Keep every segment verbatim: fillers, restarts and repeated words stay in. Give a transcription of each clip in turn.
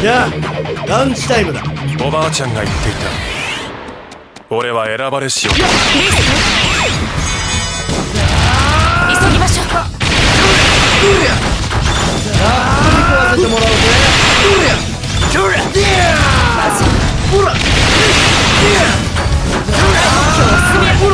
やあ、ランチタイムだ。 おばあちゃんが言っていた。俺は選ばれしよ。急ぎましょう。 さあ、踏み込ませてもらうぜ。まずほら、目標を進める。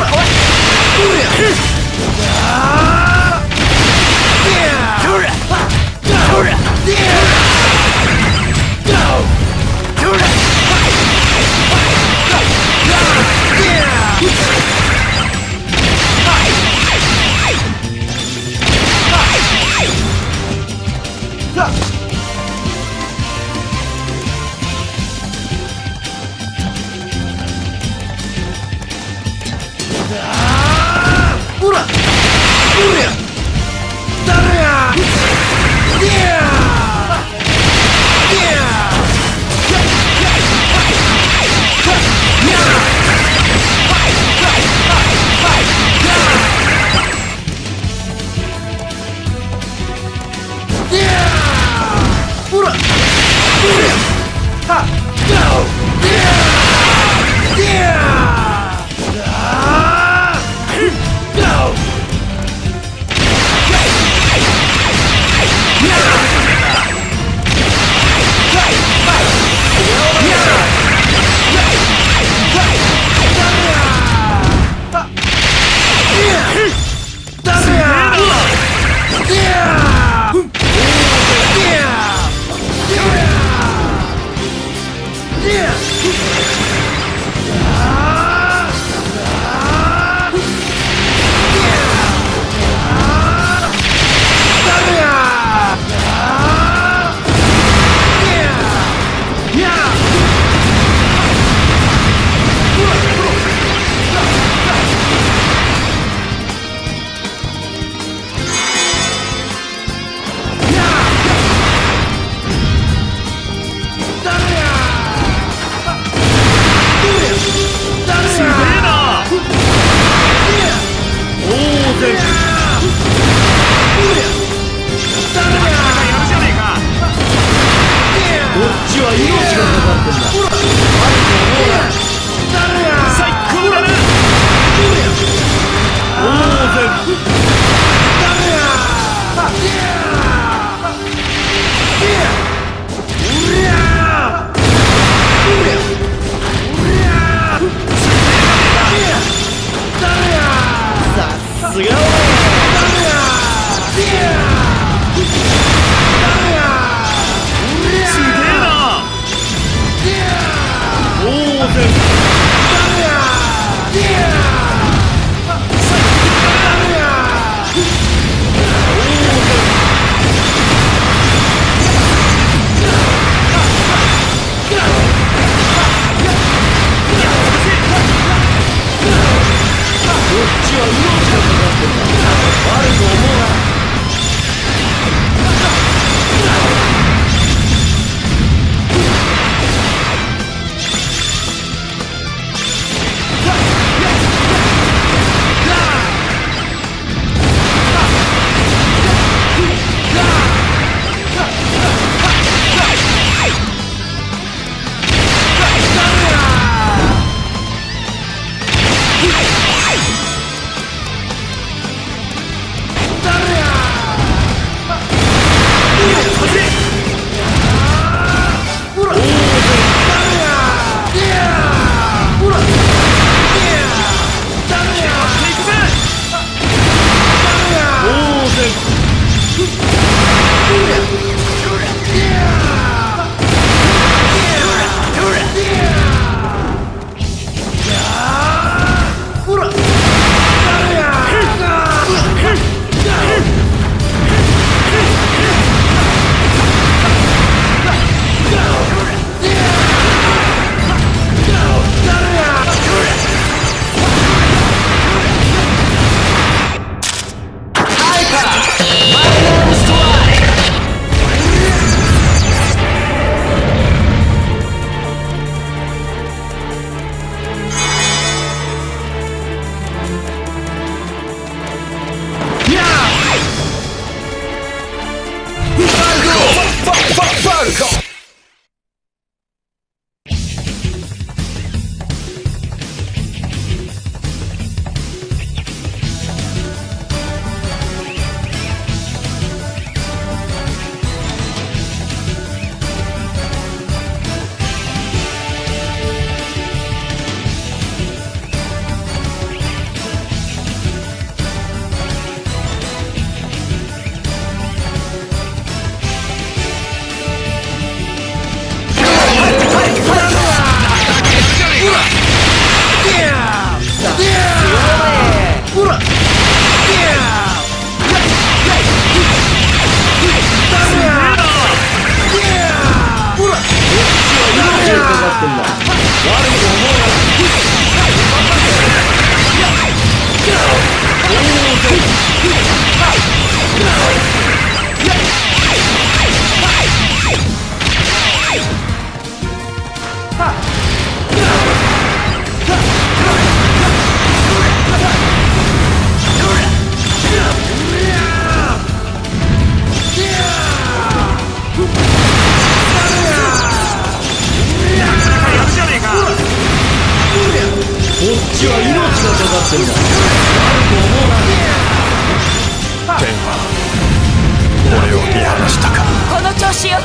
見放したか。 この調子よ。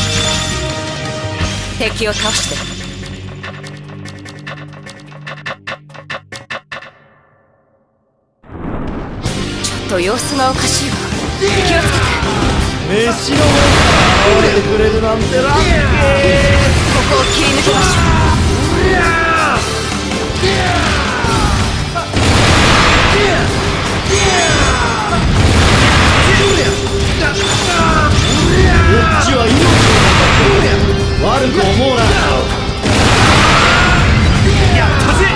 敵を倒して。ちょっと様子がおかしいわ。気をつけて。 飯の方から現れてくれるなんてラッキー。 ここを切り抜けましょう。こっちは命をかけて悪く思うな。やったぜ。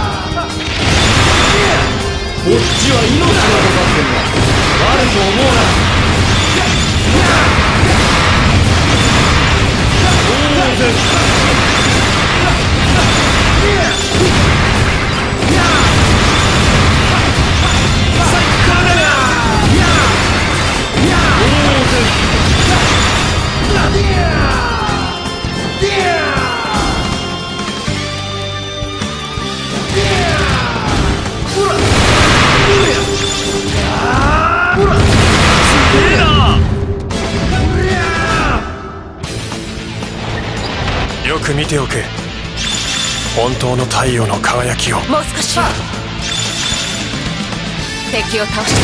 こっちは命がかかってんだ。悪く思うな。当然よく見ておけ。本当の太陽の輝きを。 もう少しよ。敵を倒して。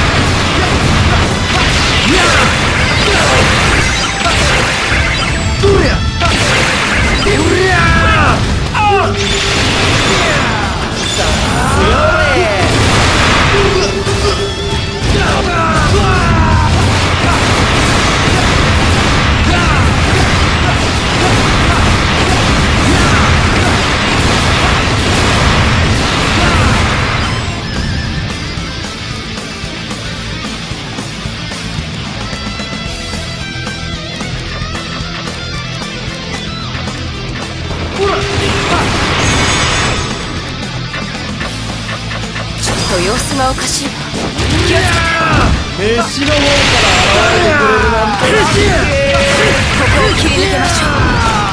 様子がおかしいわ。気をつけて。 飯の方から現れてくれるなんてラッキー。 ここを切り抜けましょう。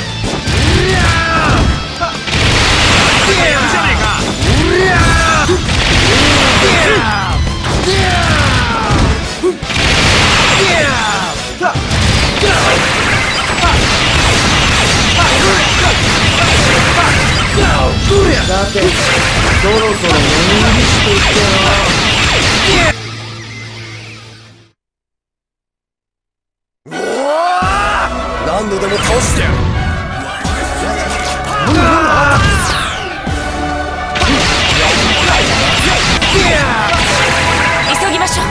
だってそろそろおにぎりしていってな。何度でも倒してやる。 急ぎましょう。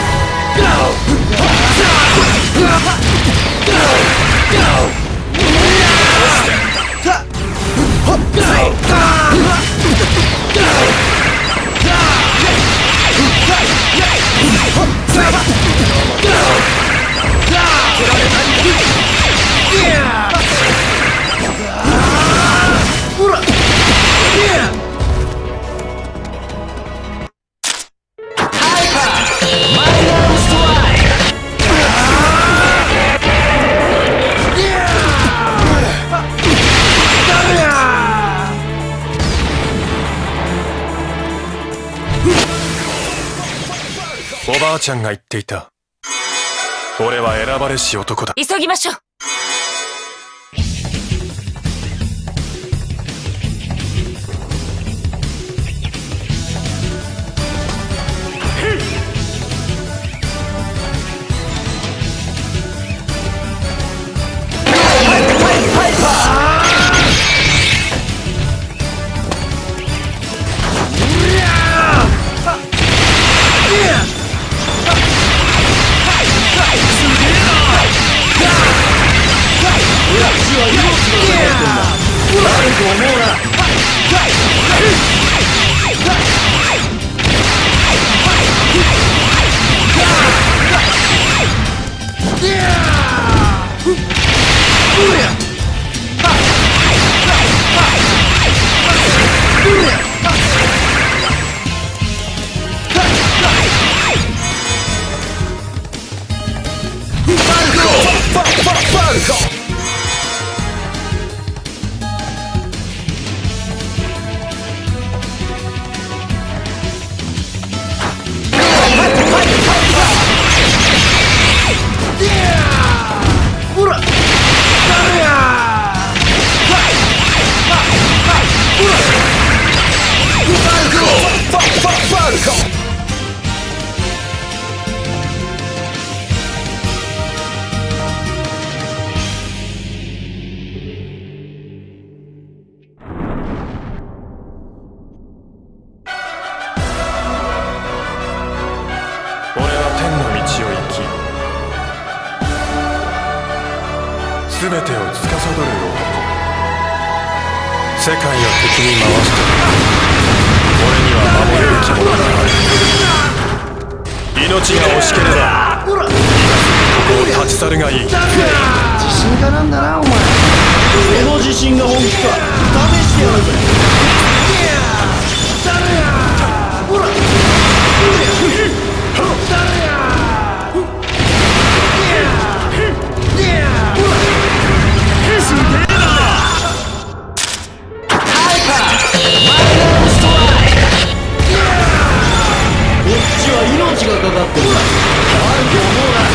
おばあちゃんが言っていた。俺は選ばれし男だ。 急ぎましょう。 の道を生き、全てを司る男。世界を敵に回して俺には守るべきものがある。命が惜しければここを立ち去るがいい。 自信家なんだなお前。 その自信が本気か試してやるぜ。ほらこっちは命がかかってる。悪く思うな。